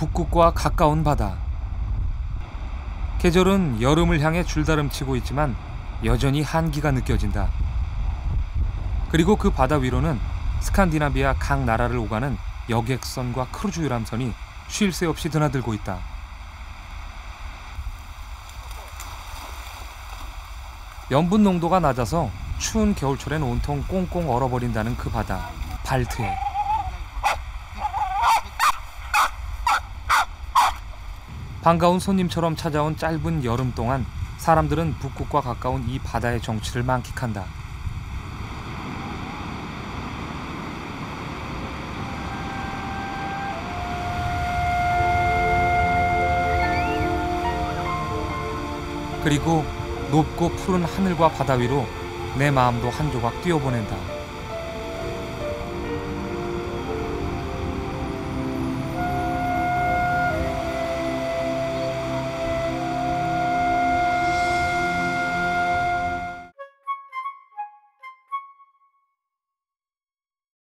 북극과 가까운 바다. 계절은 여름을 향해 줄다름치고 있지만 여전히 한기가 느껴진다. 그리고 그 바다 위로는 스칸디나비아 각 나라를 오가는 여객선과 크루즈 유람선이 쉴 새 없이 드나들고 있다. 염분 농도가 낮아서 추운 겨울철엔 온통 꽁꽁 얼어버린다는 그 바다, 발트해. 반가운 손님처럼 찾아온 짧은 여름 동안 사람들은 북극과 가까운 이 바다의 정취를 만끽한다. 그리고 높고 푸른 하늘과 바다 위로 내 마음도 한 조각 뛰어보낸다.